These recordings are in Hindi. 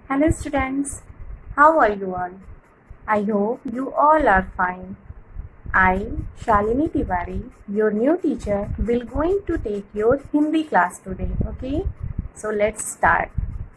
Hello students, how are you all? I hope you all are fine. I, Shalini Tiwari, your new teacher, will going to take your Hindi class today, okay? So let's start.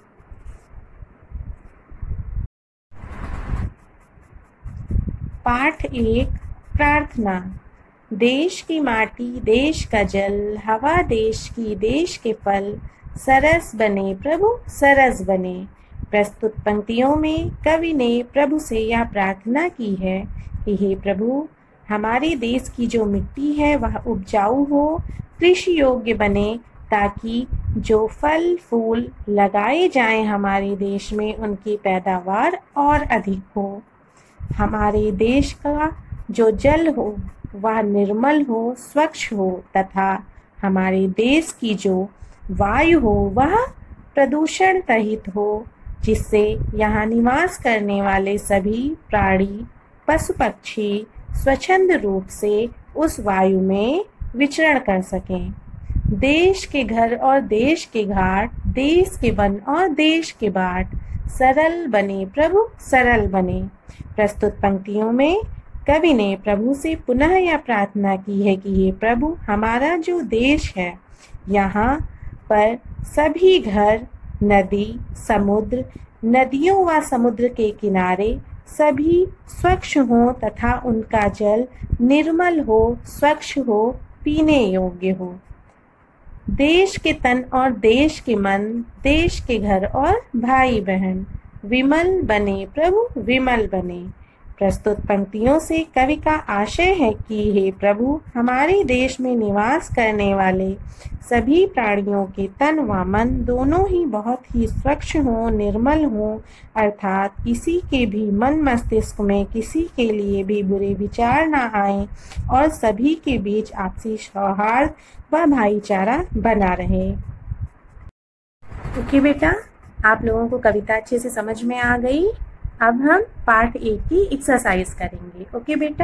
पाठ 1 प्रार्थना। देश की माटी देश का जल, हवा देश की देश के फल, सरस बने प्रभु सरस बने। प्रस्तुत पंक्तियों में कवि ने प्रभु से यह प्रार्थना की है कि हे प्रभु, हमारे देश की जो मिट्टी है वह उपजाऊ हो, कृषि योग्य बने, ताकि जो फल फूल लगाए जाएं हमारे देश में उनकी पैदावार और अधिक हो। हमारे देश का जो जल हो वह निर्मल हो, स्वच्छ हो तथा हमारे देश की जो वायु हो वह प्रदूषण रहित हो, जिससे यहाँ निवास करने वाले सभी प्राणी, पशु पक्षी स्वच्छंद रूप से उस वायु में विचरण कर सकें। देश के घर और देश के घाट, देश के वन और देश के बाट, सरल बने प्रभु सरल बने। प्रस्तुत पंक्तियों में कवि ने प्रभु से पुनः यह प्रार्थना की है कि हे प्रभु, हमारा जो देश है यहाँ पर सभी घर, नदी, समुद्र, नदियों व समुद्र के किनारे सभी स्वच्छ हों तथा उनका जल निर्मल हो, स्वच्छ हो, पीने योग्य हो। देश के तन और देश के मन, देश के घर और भाई बहन विमल बने प्रभु विमल बने। प्रस्तुत पंक्तियों से कवि का आशय है कि हे प्रभु, हमारे देश में निवास करने वाले सभी प्राणियों के तन व मन दोनों ही बहुत ही स्वच्छ हों, निर्मल हों, अर्थात किसी के भी मन मस्तिष्क में किसी के लिए भी बुरे विचार ना आए और सभी के बीच आपसी सौहार्द व भाईचारा बना रहे। ओके बेटा, आप लोगों को कविता अच्छे से समझ में आ गई। अब हम पार्ट 1 की एक्सरसाइज करेंगे। ओके बेटा।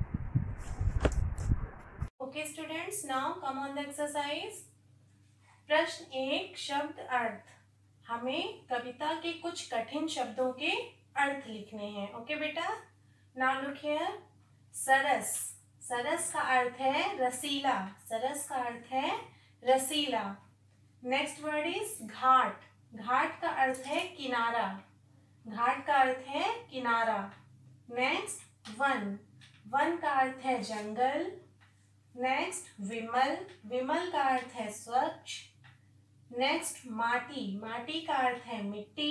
Okay students, now come on the exercise. प्रश्न 1 शब्द अर्थ। हमें कविता के कुछ कठिन शब्दों के अर्थ लिखने हैं। ओके बेटा, नाउ लुक हियर। सरस, सरस का अर्थ है रसीला, सरस का अर्थ है रसीला। नेक्स्ट वर्ड इज घाट, घाट का अर्थ है किनारा, घाट का अर्थ है किनारा। नेक्स्ट वन, वन का अर्थ है जंगल। नेक्स्ट विमल, विमल का अर्थ है स्वच्छ। नेक्स्ट माटी, माटी का अर्थ है मिट्टी।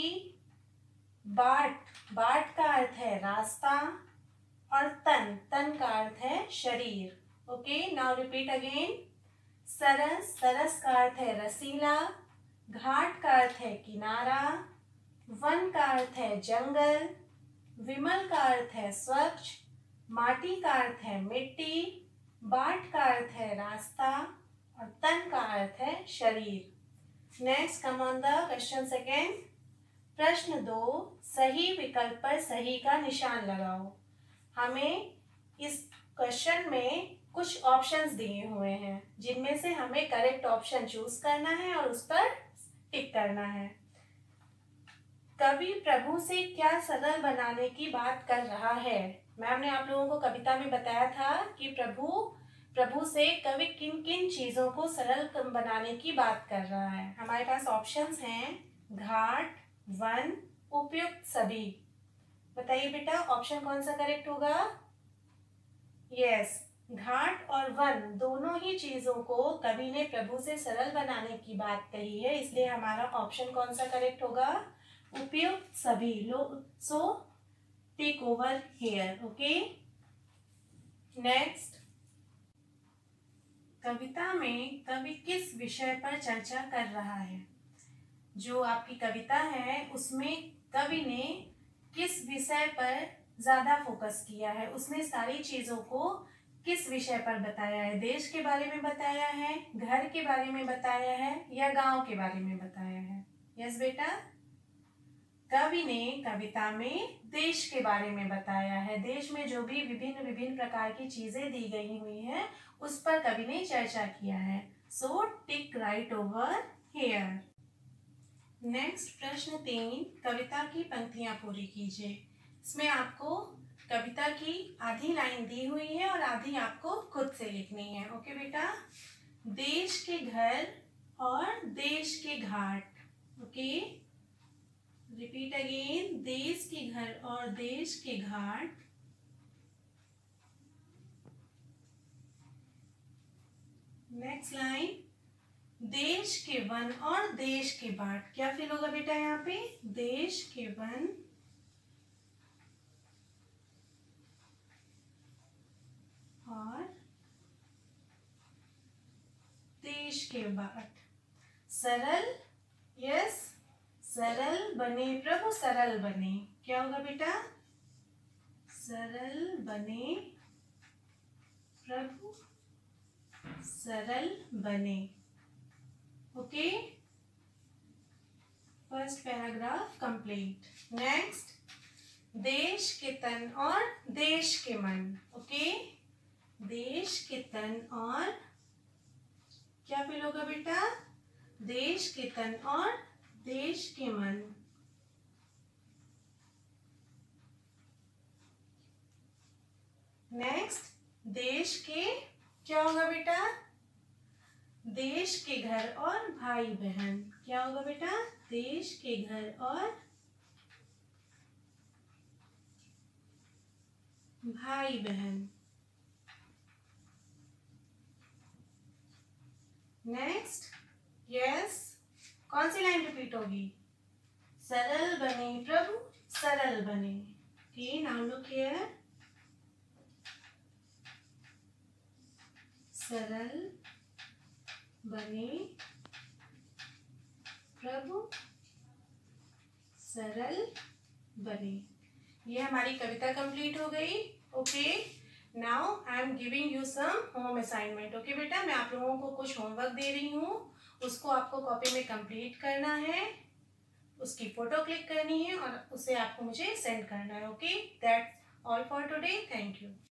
बाट, बाट का अर्थ है रास्ता। और तन, तन का अर्थ है शरीर। Okay, now repeat again. सरस, सरस का अर्थ है रसीला। घाट का अर्थ है किनारा। वन का अर्थ है जंगल। विमल का अर्थ है स्वच्छ। माटी का अर्थ है मिट्टी। बाट का अर्थ है रास्ता और तन का अर्थ है शरीर। Next come on the question second. प्रश्न 2 सही विकल्प पर सही का निशान लगाओ। हमें इस क्वेश्चन में कुछ ऑप्शंस दिए हुए हैं जिनमें से हमें करेक्ट ऑप्शन चूज करना है और उस पर टिक करना है। कवि प्रभु से क्या सरल बनाने की बात कर रहा है? मैम ने आप लोगों को कविता में बताया था कि प्रभु से कवि किन किन चीजों को सरल बनाने की बात कर रहा है। हमारे पास ऑप्शंस हैं घाट, वन, उपयुक्त सभी। बताइए बेटा, ऑप्शन कौन सा करेक्ट होगा? यस, घाट और वन दोनों ही चीजों को कवि ने प्रभु से सरल बनाने की बात कही है, इसलिए हमारा ऑप्शन कौन सा करेक्ट होगा? उपयुक्त सभी। So take over here. Okay, next. कविता में कवि किस विषय पर चर्चा कर रहा है? जो आपकी कविता है उसमें कवि ने किस विषय पर ज्यादा फोकस किया है? उसने सारी चीजों को किस विषय पर बताया है? देश के बारे में बताया है, घर के बारे में बताया है या गांव के बारे में बताया है? यस बेटा, कवि ने कविता में देश के बारे में बताया है। देश में जो भी विभिन्न विभिन्न प्रकार की चीजें दी गई हुई हैं उस पर कवि ने चर्चा किया है। So tick right over here. Next प्रश्न 3, कविता की पंक्तियां पूरी कीजिए। इसमें आपको कविता की आधी लाइन दी हुई है और आधी आपको खुद से लिखनी है। ओके बेटा। देश के घर और देश के घाट। ओके, रिपीट अगेन, देश के घर और देश के घाट। नेक्स्ट लाइन, देश के वन और देश के बाट। क्या फिल होगा बेटा यहाँ पे? देश के वन और देश के बाट। सरल, यस, सरल बने प्रभु सरल बने। क्या होगा बेटा? सरल बने प्रभु सरल बने। Okay, first paragraph complete. Next, देश के तन और देश के मन। ओके, देश के तन और क्या फिल होगा बेटा? देश के तन और देश के मन। नेक्स्ट, देश के क्या होगा बेटा? देश के घर और भाई बहन। क्या होगा बेटा? देश के घर और भाई बहन। नेक्स्ट, यस, कौन सी लाइन रिपीट होगी? सरल बने प्रभु सरल बने। ओके, नाउ लुक हियर, सरल बने प्रभु सरल बने। ये हमारी कविता कंप्लीट हो गई। Okay, now I am giving you some home assignment. Okay बेटा, मैं आप लोगों को कुछ होमवर्क दे रही हूँ, उसको आपको कॉपी में कंप्लीट करना है, उसकी फोटो क्लिक करनी है और उसे आपको मुझे सेंड करना है। Okay, that's all for today. Thank you.